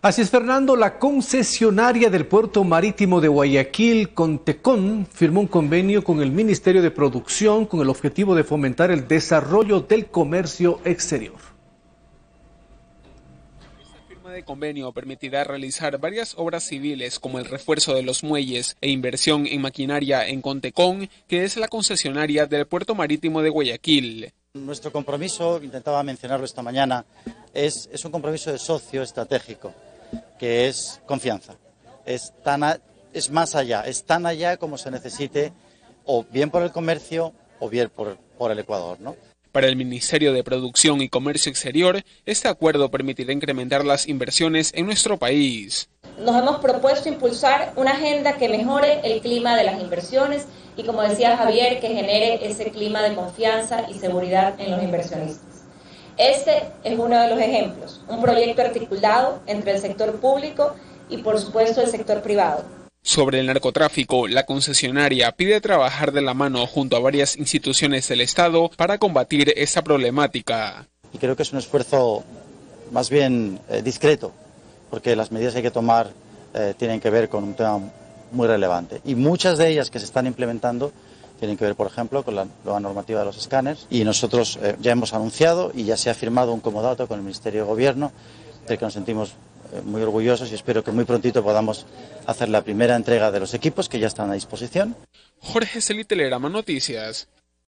Así es, Fernando, la concesionaria del puerto marítimo de Guayaquil, Contecón, firmó un convenio con el Ministerio de Producción con el objetivo de fomentar el desarrollo del comercio exterior. Esta firma de convenio permitirá realizar varias obras civiles como el refuerzo de los muelles e inversión en maquinaria en Contecón, que es la concesionaria del puerto marítimo de Guayaquil. Nuestro compromiso, intentaba mencionarlo esta mañana, es un compromiso de socio estratégico, que es confianza. Es más allá, es tan allá como se necesite, o bien por el comercio o bien por el Ecuador, ¿no? Para el Ministerio de Producción y Comercio Exterior, este acuerdo permitirá incrementar las inversiones en nuestro país. Nos hemos propuesto impulsar una agenda que mejore el clima de las inversiones y, como decía Javier, que genere ese clima de confianza y seguridad en los inversionistas. Este es uno de los ejemplos, un proyecto articulado entre el sector público y, por supuesto, el sector privado. Sobre el narcotráfico, la concesionaria pide trabajar de la mano junto a varias instituciones del Estado para combatir esta problemática. Y creo que es un esfuerzo más bien discreto, porque las medidas que hay que tomar tienen que ver con un tema muy relevante. Y muchas de ellas que se están implementando tienen que ver, por ejemplo, con la nueva normativa de los escáneres. Y nosotros ya hemos anunciado y ya se ha firmado un comodato con el Ministerio de Gobierno, del que nos sentimos muy orgullosos y espero que muy prontito podamos hacer la primera entrega de los equipos que ya están a disposición. Jorge Celí, Telegrama Noticias.